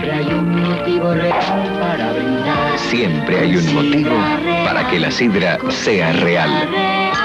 Siempre hay un motivo real para brindar. Siempre hay un motivo para que la sidra sea real.